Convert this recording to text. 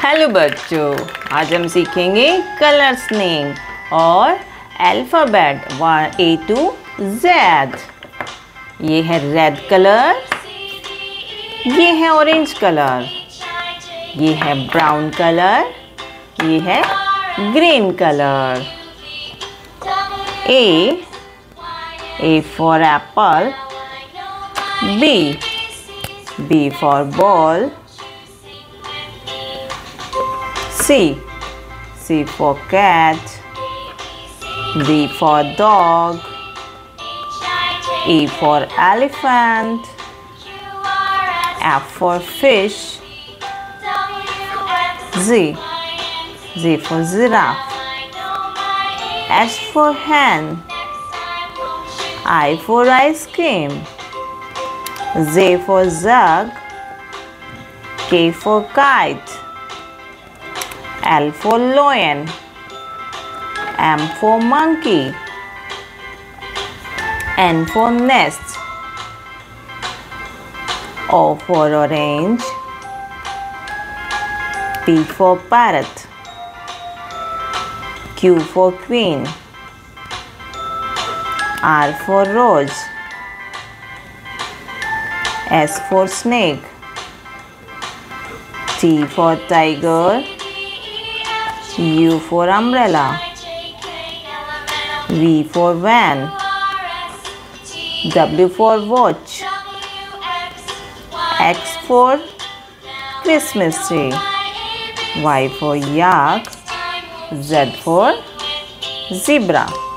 Hello बच्चों, आज हम सीखेंगे कलर्स नेम और अल्फ़ाबेट A to Z। ये है रेड कलर, ये है ऑरेंज कलर, ये है ब्राउन कलर, ये है green colour. A for apple, B for ball, C for cat, D for dog, E for elephant, F for fish, Z for giraffe, S for hen, I for ice cream, Z for jug, K for kite, L for lion, M for monkey, N for nest, O for orange, P for parrot, Q for queen, R for rose, S for snake, T for tiger, U for umbrella, V for van, W for watch, X for Christmas tree, Y for yak, Z for zebra.